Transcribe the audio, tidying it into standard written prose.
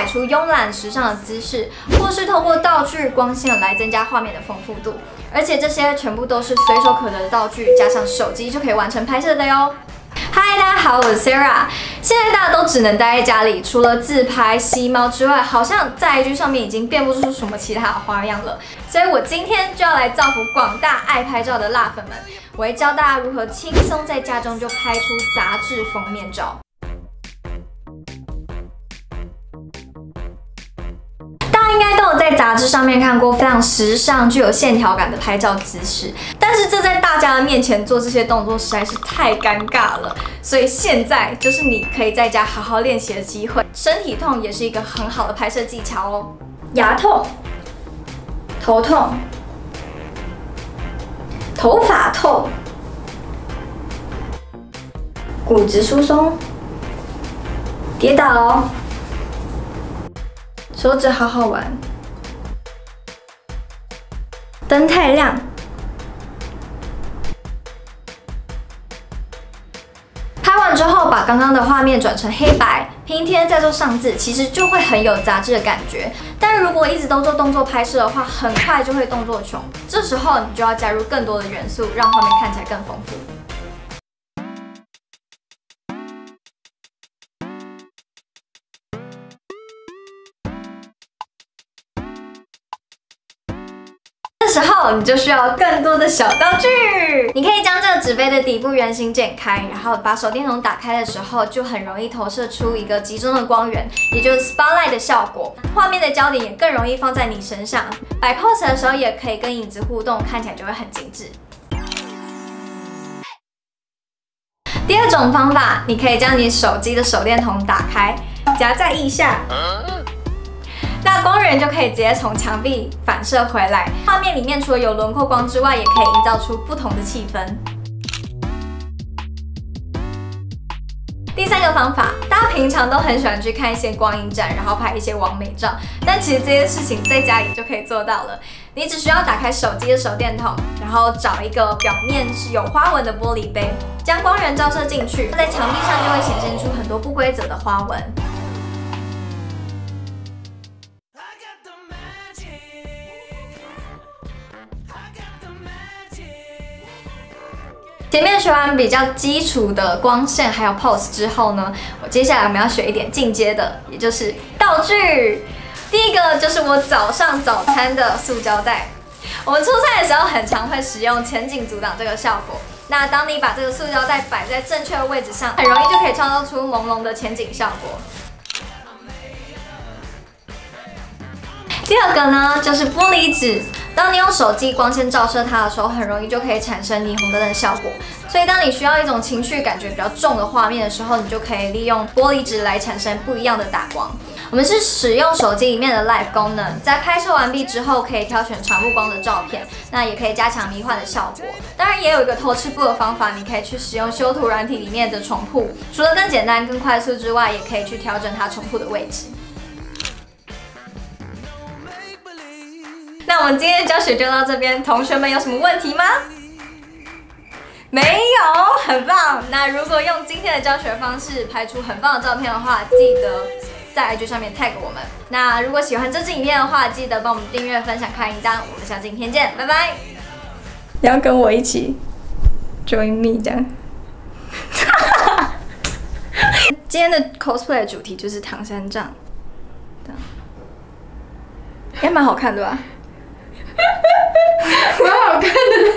摆出慵懒时尚的姿势，或是透过道具、光线来增加画面的丰富度。而且这些全部都是随手可得的道具，加上手机就可以完成拍摄的哟。嗨，大家好，我是 Sarah。现在大家都只能待在家里，除了自拍、吸猫之外，好像在 IG 上面已经变不出什么其他的花样了。所以我今天就要来造福广大爱拍照的辣粉们，我会教大家如何轻松在家中就拍出杂志封面照。大家应该都有在杂志上面看过非常时尚、具有线条感的拍照姿势，但是这在大家的面前做这些动作实在是太尴尬了。所以现在就是你可以在家好好练习的机会。身体痛也是一个很好的拍摄技巧哦。牙痛、头痛、头发痛、骨质疏松、跌倒。手指好好玩，灯太亮，拍完之后把刚刚的画面转成黑白，拼贴再做上字，其实就会很有杂志的感觉。但如果一直都做动作拍摄的话，很快就会动作穷，这时候你就要加入更多的元素，让画面看起来更丰富。这时候你就需要更多的小道具。你可以将这个纸杯的底部圆形剪开，然后把手电筒打开的时候，就很容易投射出一个集中的光源，也就是 spotlight 的效果。画面的焦点也更容易放在你身上。摆 pose 的时候也可以跟影子互动，看起来就会很精致。第二种方法，你可以将你手机的手电筒打开，夹在腋下。那光源就可以直接从墙壁反射回来，画面里面除了有轮廓光之外，也可以营造出不同的气氛。第三个方法，大家平常都很喜欢去看一些光影展，然后拍一些完美照，但其实这件事情在家里就可以做到了。你只需要打开手机的手电筒，然后找一个表面是有花纹的玻璃杯，将光源照射进去，在墙壁上就会显现出很多不规则的花纹。前面学完比较基础的光线还有 pose 之后呢，接下来我们要学一点进阶的，也就是道具。第一个就是我早上早餐的塑胶袋。我们出差的时候很常会使用前景阻挡这个效果。那当你把这个塑胶袋摆在正确的位置上，很容易就可以创造出朦胧的前景效果。第二个呢，就是玻璃纸。当你用手机光线照射它的时候，很容易就可以产生霓虹灯的效果。所以当你需要一种情绪感觉比较重的画面的时候，你就可以利用玻璃纸来产生不一样的打光。我们是使用手机里面的 Live 功能，在拍摄完毕之后，可以挑选长曝光的照片，那也可以加强迷幻的效果。当然，也有一个偷吃步的方法，你可以去使用修图软体里面的重曝，除了更简单、更快速之外，也可以去调整它重曝的位置。那我们今天的教学就到这边，同学们有什么问题吗？没有，很棒。那如果用今天的教学方式拍出很棒的照片的话，记得在 IG 上面 tag 我们。那如果喜欢这支影片的话，记得帮我们订阅、分享、开铃铛。我们下期影片见，拜拜。你要跟我一起 join me 这样。今天的 cosplay 的主题就是唐三藏，也蛮好看的吧？ 蛮好看的。